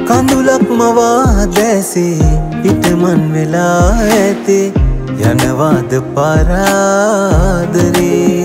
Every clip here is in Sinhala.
කඳුලක් මවා දැසේ පිටමන් වෙලා ඇතේ යනවාද පරාදරේ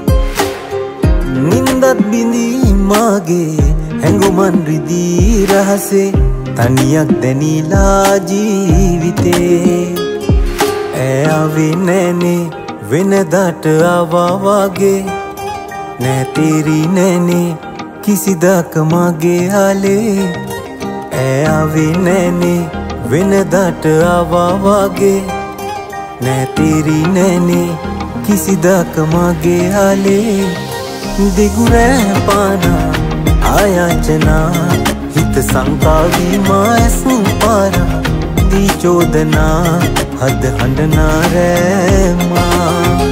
නින්දත් බිඳී මාගේ හැඟුමන් රිදී රහසේ තනියක් දැනීලා ජීවිතේ ඈ ආවේ නෑනේ වෙනදාට ආවා වගේ නෑ තේරි නෑනේ කිසිදාක මගේ හලේ ඈ ආවේ නෑනේ වෙනදාට ආවා වගේ නෑ තේරි නෑනේ කිසිදාක මගේ හලේ දිගු රෑ පානා ආයාචනා හිත සංකාවී මා ඇසුම් පාරා දී චෝදනා හද හඬනා රෑමා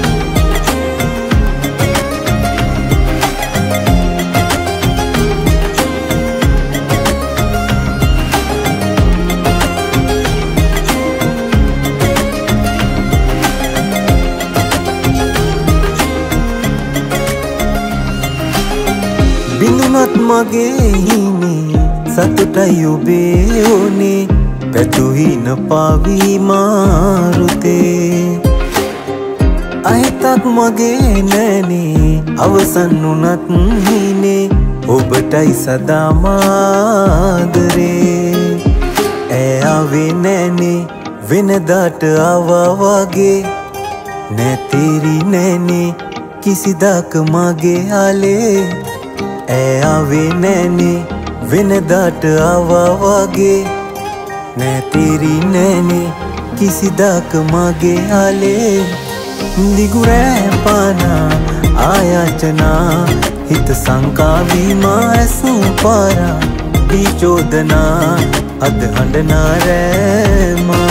බිඳුනත් මගේ හිනේ සතුටයි ඔබේ ඕනේ පැතුහින පාවී මාරුතේ අහිතක් මගේ නෑනේ අවසන් වුණත් හිනේ ඔබටයි සදා මාදරේ ඈ ආවේ නෑනේ වෙනදාට ආවා වගේ නෑ තේරි නෑනේ කිසිදාක මගේ හලේ ඈ ආවේ නෑනේ වෙනදාට ආවා වගේ නෑ තේරි නෑනේ කිසිදාක මගේ හලේ දිගු රෑ පානා ආයාචනා හිත සංකාවී මා ඇසුම් පාරා දී චෝදනා අද හඬනා රෑමා